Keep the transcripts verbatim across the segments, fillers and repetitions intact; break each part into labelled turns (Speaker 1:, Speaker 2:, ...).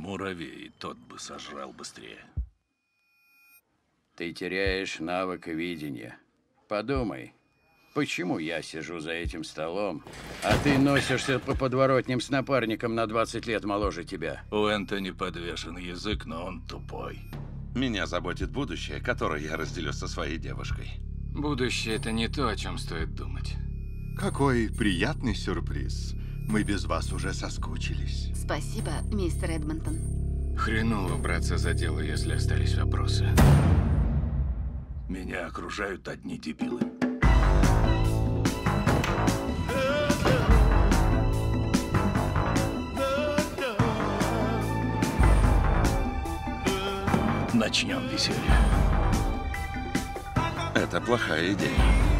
Speaker 1: Муравей, тот бы сожрал быстрее.
Speaker 2: Ты теряешь навык видения. Подумай, почему я сижу за этим столом, а ты носишься по подворотням с напарником на двадцать лет моложе тебя?
Speaker 1: У Энтони подвешен язык, но он тупой.
Speaker 3: Меня заботит будущее, которое я разделю со своей девушкой.
Speaker 4: Будущее — это не то, о чем стоит думать.
Speaker 5: Какой приятный сюрприз. Мы без вас уже соскучились.
Speaker 6: Спасибо, мистер Эдмонтон.
Speaker 4: Хреново браться за дело, если остались вопросы.
Speaker 1: Меня окружают одни дебилы. Начнем веселье.
Speaker 3: Это плохая идея.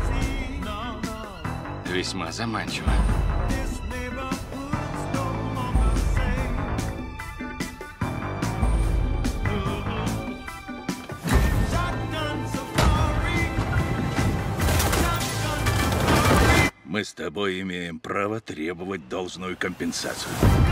Speaker 4: Весьма заманчиво.
Speaker 1: Мы с тобой имеем право требовать должную компенсацию.